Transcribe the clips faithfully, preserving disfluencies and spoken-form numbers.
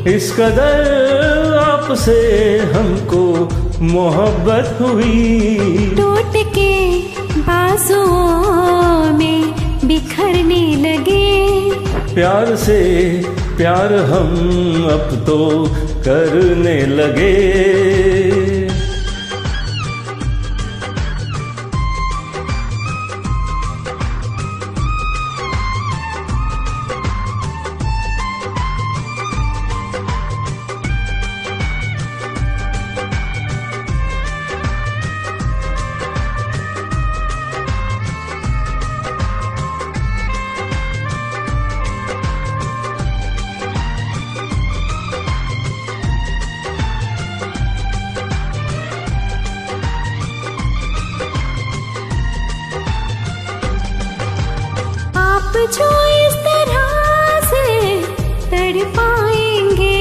इस कदर आपसे हमको मोहब्बत हुई। टूट के बाजुओं में बिखरने लगे। प्यार से प्यार हम अब तो करने लगे। आप जो इस तरह से तड़पाएंगे,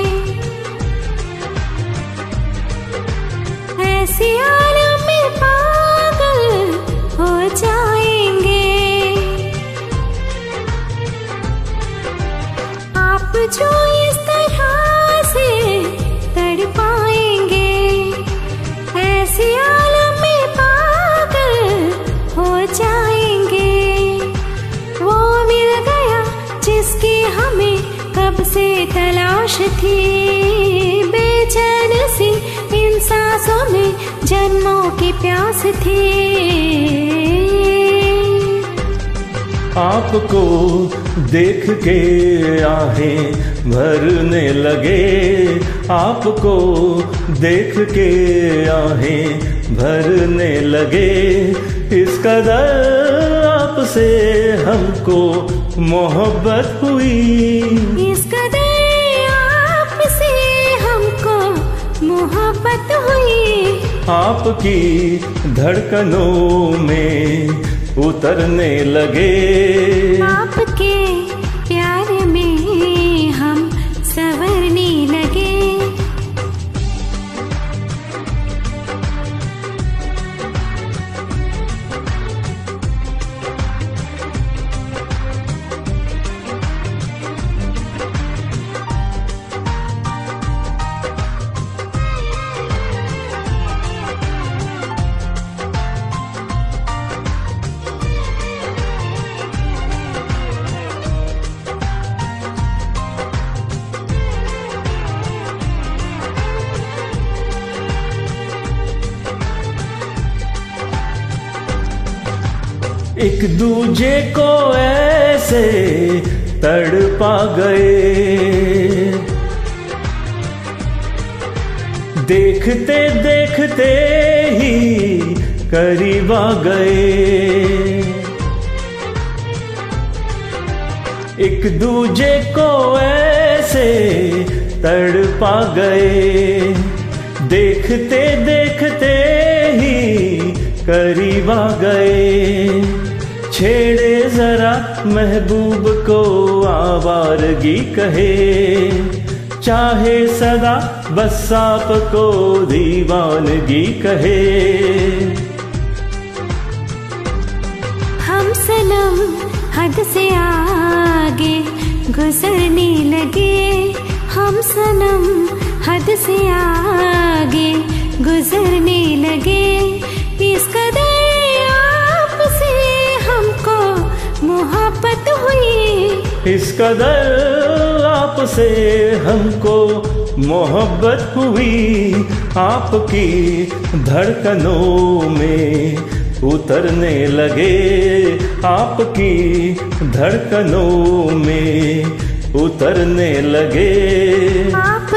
ऐसे आलम में पागल हो जाएंगे। आप जो इस तरह से तड़पाएंगे, ऐसे आलम में पागल हो जाएंगे। वो मिल गया जिसकी हमें कब से तलाश थी। बेचैन सी इन सांसों में जन्मों की प्यास थी। आपको देख के आहें भरने लगे। आपको देख के आहें भरने लगे। इस कदर आपसे हमको मोहब्बत हुई। इस कदर आपसे हमको मोहब्बत हुई। आपकी धड़कनों में उतरने लगे। आपके प्यार में हम संवरने लगे। एक दूजे को ऐसे तड़पा गए। देखते देखते ही करीब आ गए। एक दूजे को ऐसे तड़पा गए। देखते देखते ही करीब आ गए। छेड़े जरा महबूब को आवारगी कहे। चाहे सदा बस आपको दीवानगी कहे। हम सनम हद से आगे गुजरने लगे। हम सनम हद से आगे गुजरने लगे। इस कदर आपसे हमको मोहब्बत हुई। इस कदर आपसे हमको मोहब्बत हुई। आपकी धड़कनों में उतरने लगे। आपकी धड़कनों में उतरने लगे। आप